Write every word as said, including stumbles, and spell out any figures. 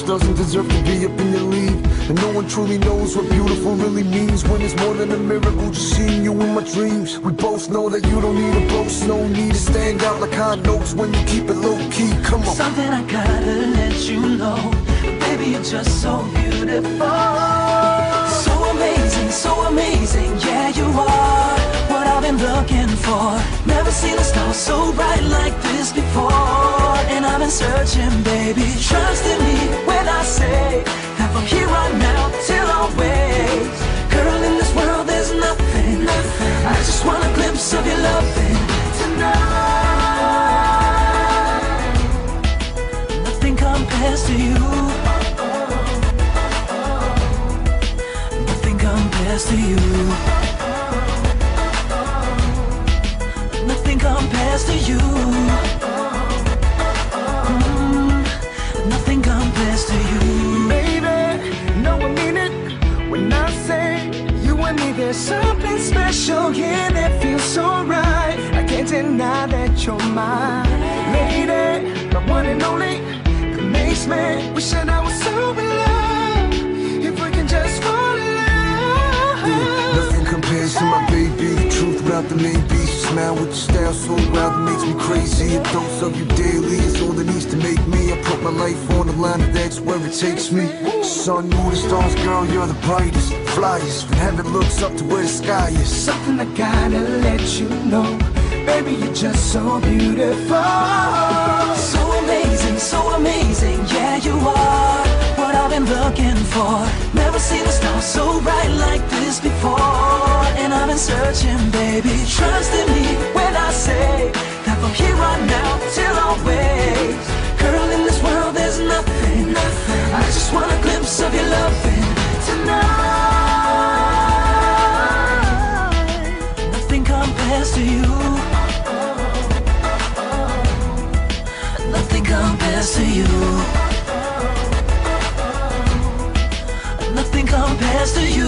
crush doesn't deserve to be up in your league. And no one truly knows what beautiful really means, when it's more than a miracle just seeing you in my dreams. We both know that you don't need a boast, no need to stand out like high notes when you keep it low key. Come on. Something I gotta let you know, baby, you're just so beautiful. So amazing, so amazing, yeah you are what I've been looking for. Never seen a star so bright like this before. And I've been searching, baby, trust in me when I say that from here on out till always, girl, in this world there's nothing, nothing. I just want a glimpse of your loving tonight. Nothing compares to you. Nothing compares to you. Nothing compares to you. Mm, nothing compares to you. Baby, know I mean it when I say you and me, there's something special here that feels so right. I can't deny that you're my lady, my one and only. It makes me wish that I was so in love. If we can just fall in love. Yeah, nothing compares to my baby. The truth about the maybe. Smile with your style so wild, it makes me crazy. A dose of you daily is all that needs to make me. I put my life on the line, and that's where it takes me. Sun, moon, and stars, girl, you're the brightest, flyest. When heaven looks up to where the sky is. Something I gotta let you know, baby, you're just so beautiful. So amazing, so amazing, yeah you are what I've been looking for. Never seen a star so bright like this before. And I've been searching, baby, trust in me when I say that from here on out till always, girl, in this world there's nothing, nothing. I just want a glimpse of your loving tonight. Nothing compares to you. Nothing compares to you. Nothing compares to you.